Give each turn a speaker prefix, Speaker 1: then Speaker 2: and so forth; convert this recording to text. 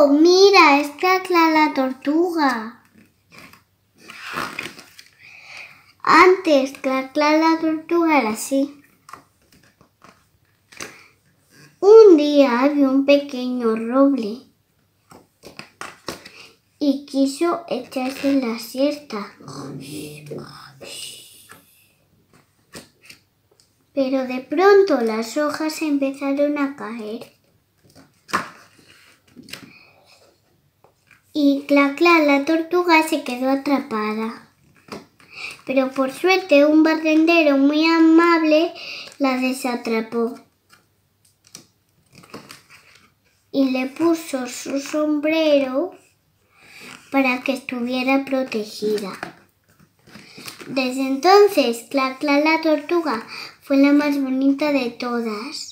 Speaker 1: Mira, es Cla la tortuga. Antes, Cla la tortuga era así. Un día había un pequeño roble y quiso echarse la siesta. Pero de pronto las hojas empezaron a caer. Y Cla la tortuga se quedó atrapada. Pero por suerte un barrendero muy amable la desatrapó. Y le puso su sombrero para que estuviera protegida. Desde entonces, Cla la tortuga fue la más bonita de todas.